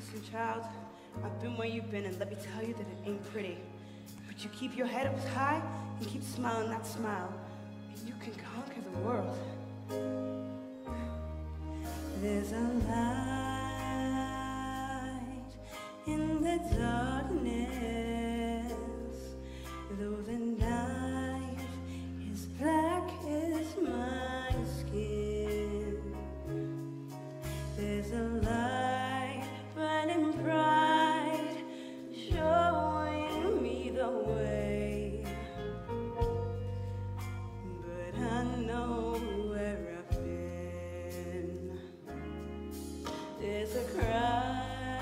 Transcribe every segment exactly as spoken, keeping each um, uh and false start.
Listen, child, I've been where you've been, and let me tell you that it ain't pretty. But you keep your head up high and keep smiling that smile, and you can conquer the world. There's a light in the darkness, though the night is black as my skin. There's a light burning bright, showing me the way. But I know where I've been. There's a cry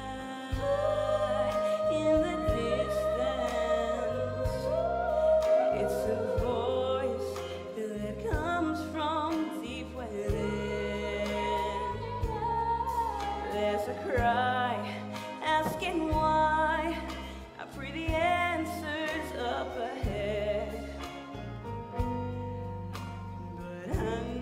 in the distance. It's a voice that comes from deep within. There's a cry asking why. I pray the answers up ahead. But I